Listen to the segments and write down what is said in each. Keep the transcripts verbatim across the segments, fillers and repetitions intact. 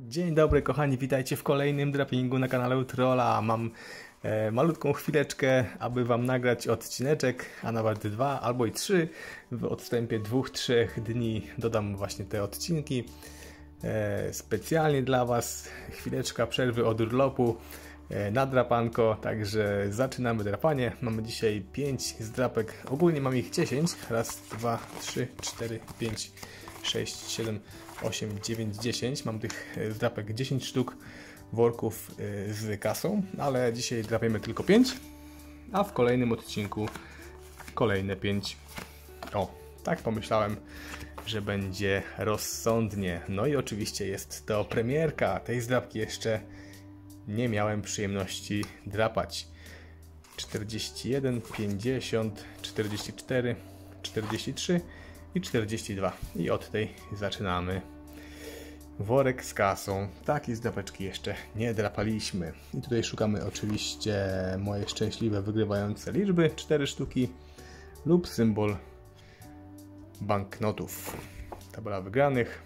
Dzień dobry kochani, witajcie w kolejnym drapingu na kanale Utrola. Mam e, malutką chwileczkę, aby wam nagrać odcineczek, a nawet dwa albo i trzy. W odstępie dwóch, trzech dni dodam właśnie te odcinki. E, specjalnie dla was chwileczka przerwy od urlopu e, na drapanko, także zaczynamy drapanie. Mamy dzisiaj pięć zdrapek, ogólnie mam ich dziesięć. Raz, dwa, trzy, cztery, pięć, sześć, siedem, osiem, dziewięć, dziesięć. Mam tych zdrapek dziesięć sztuk, worków z kasą, ale dzisiaj drapiemy tylko pięć, a w kolejnym odcinku kolejne pięć. O, tak pomyślałem, że będzie rozsądnie. No i oczywiście jest to premierka. Tej zdrapki jeszcze nie miałem przyjemności drapać. czterdzieści jeden, pięćdziesiąt, czterdzieści cztery, czterdzieści trzy i czterdzieści dwa. I od tej zaczynamy. Worek z kasą. Takiej zdrapeczki jeszcze nie drapaliśmy. I tutaj szukamy oczywiście moje szczęśliwe wygrywające liczby. cztery sztuki lub symbol banknotów. Tabela wygranych.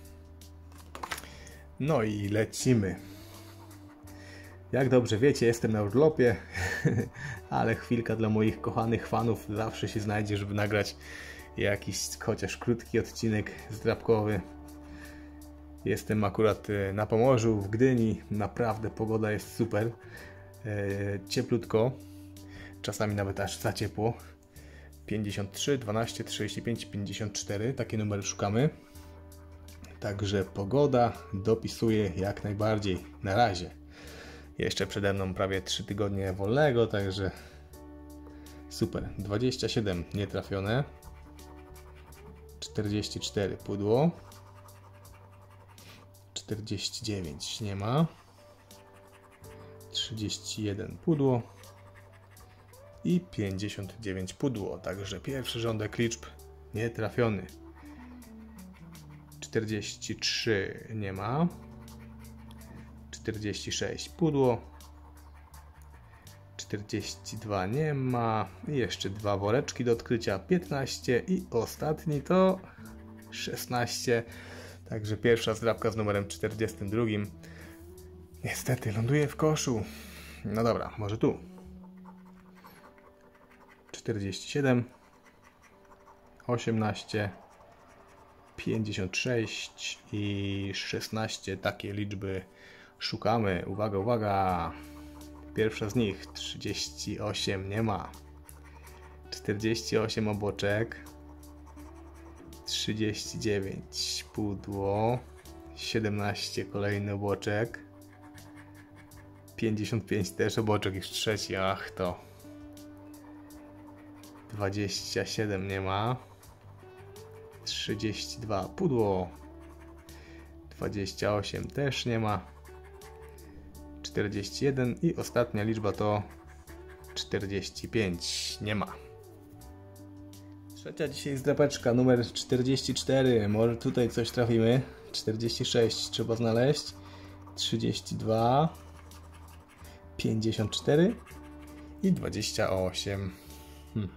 No i lecimy. Jak dobrze wiecie, jestem na urlopie, ale chwilka dla moich kochanych fanów zawsze się znajdzie, żeby nagrać jakiś chociaż krótki odcinek zdrapkowy. Jestem akurat na Pomorzu, w Gdyni. Naprawdę pogoda jest super. Cieplutko. Czasami nawet aż za ciepło. pięćdziesiąt trzy, dwanaście, trzydzieści pięć, pięćdziesiąt cztery. Takie numery szukamy. Także pogoda dopisuje jak najbardziej. Na razie. Jeszcze przede mną prawie trzy tygodnie wolnego, także super. dwadzieścia siedem nietrafione. czterdzieści cztery pudło. czterdzieści dziewięć nie ma. trzydzieści jeden pudło. I pięćdziesiąt dziewięć pudło. Także pierwszy rządek liczb nietrafiony. czterdzieści trzy nie ma. czterdzieści sześć pudło. czterdzieści dwa nie ma. I jeszcze dwa woreczki do odkrycia. piętnaście i ostatni to szesnaście. Także pierwsza zdrapka z numerem czterdziestym drugim. Niestety ląduje w koszu. No dobra, może tu. czterdzieści siedem. osiemnaście. pięćdziesiąt sześć i szesnaście. Takie liczby szukamy. Uwaga, uwaga. Pierwsza z nich. trzydzieści osiem nie ma. czterdzieści osiem oboczek. trzydzieści dziewięć pudło. siedemnaście kolejny oboczek. pięćdziesiąt pięć też oboczek, już trzeci. Ach to. dwadzieścia siedem nie ma. trzydzieści dwa pudło. dwadzieścia osiem też nie ma. czterdzieści jeden i ostatnia liczba to czterdzieści pięć. Nie ma. Trzecia dzisiaj zdrapeczka, numer czterdzieści cztery. Może tutaj coś trafimy. czterdzieści sześć trzeba znaleźć. trzydzieści dwa. pięćdziesiąt cztery i dwadzieścia osiem. Hmm.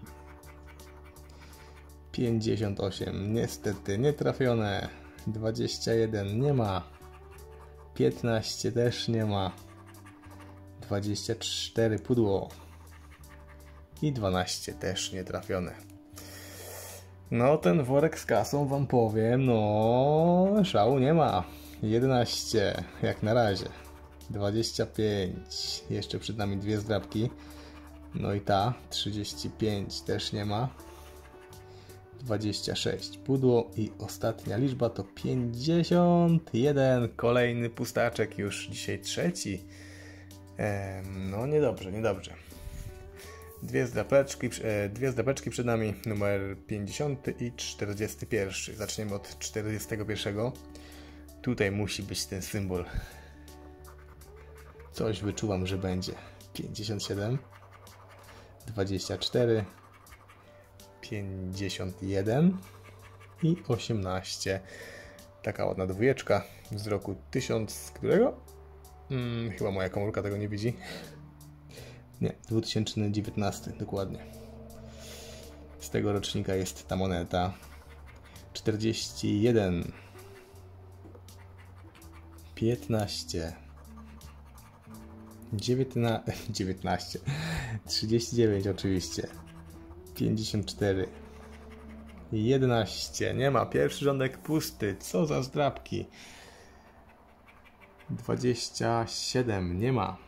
pięćdziesiąt osiem niestety nietrafione. dwadzieścia jeden nie ma. piętnaście też nie ma. dwadzieścia cztery pudło. I dwanaście też nietrafione. No ten worek z kasą wam powiem, no szału nie ma. jedenaście jak na razie. dwadzieścia pięć. Jeszcze przed nami dwie zdrapki. No i ta. trzydzieści pięć też nie ma. dwadzieścia sześć pudło i ostatnia liczba to pięćdziesiąt jeden. Kolejny pustaczek, już dzisiaj trzeci. Ehm, no niedobrze, niedobrze. Dwie zdrapeczki, dwie zdrapeczki przed nami, numer pięćdziesiąty i czterdziesty pierwszy. Zaczniemy od czterdziestego pierwszego. Tutaj musi być ten symbol. Coś wyczuwam, że będzie. pięćdziesiąt siedem, dwadzieścia cztery, pięćdziesiąt jeden i osiemnaście. Taka ładna dwójeczka z roku tysiąc... którego? Hmm, chyba moja komórka tego nie widzi. Nie, dwa tysiące dziewiętnasty dokładnie. Z tego rocznika jest ta moneta. czterdzieści jeden. piętnaście, dziewiętnaście, dziewiętnaście, trzydzieści dziewięć oczywiście, pięćdziesiąt cztery, jedenaście, nie ma, pierwszy rządek pusty, co za zdrabki, dwadzieścia siedem, nie ma,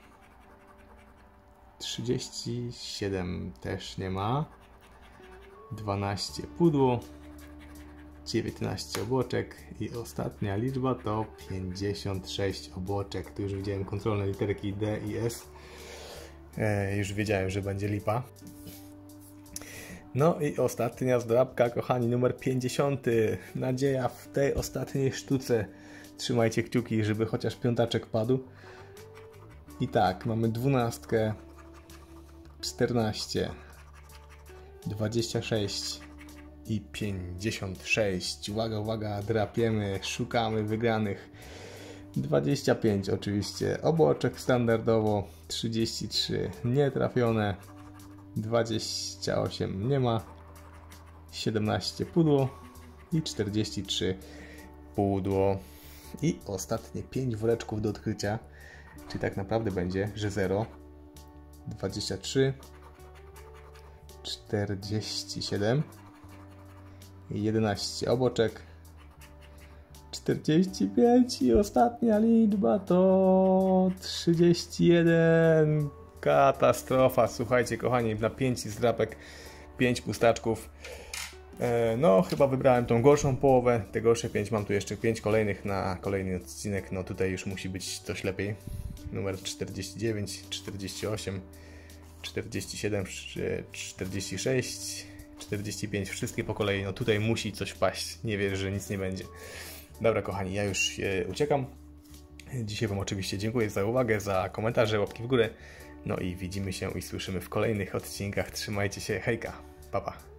trzydzieści siedem też nie ma, dwanaście pudło, dziewiętnaście obłoczek i ostatnia liczba to pięćdziesiąt sześć obłoczek. Tu już widziałem kontrolne literki D i S. E, już wiedziałem, że będzie lipa. No i ostatnia zdrabka, kochani, numer pięćdziesiąty. Nadzieja w tej ostatniej sztuce. Trzymajcie kciuki, żeby chociaż piątaczek padł. I tak, mamy dwunastkę, czternaście, dwadzieścia sześć i pięćdziesiąt sześć. Uwaga, uwaga, drapiemy, szukamy wygranych. dwadzieścia pięć oczywiście, obłoczek standardowo, trzydzieści trzy nietrafione, dwadzieścia osiem nie ma, siedemnaście pudło i czterdzieści trzy pudło. I ostatnie pięć woreczków do odkrycia, czyli tak naprawdę będzie, że zero, dwadzieścia trzy, czterdzieści siedem, jedenaście obłoczek, czterdzieści pięć i ostatnia liczba to trzydzieści jeden. Katastrofa, słuchajcie kochani, na pięć zdrapek, pięć pustaczków. No chyba wybrałem tą gorszą połowę, te gorsze pięć, mam tu jeszcze pięć kolejnych na kolejny odcinek, no tutaj już musi być coś lepiej. Numer czterdzieści dziewięć, czterdzieści osiem, czterdzieści siedem, czterdzieści sześć, czterdzieści pięć, wszystkie po kolei, no tutaj musi coś paść, nie wierzę, że nic nie będzie. Dobra kochani, ja już e, uciekam. Dzisiaj Wam oczywiście dziękuję za uwagę, za komentarze, łapki w górę, no i widzimy się i słyszymy w kolejnych odcinkach. Trzymajcie się, hejka, pa pa.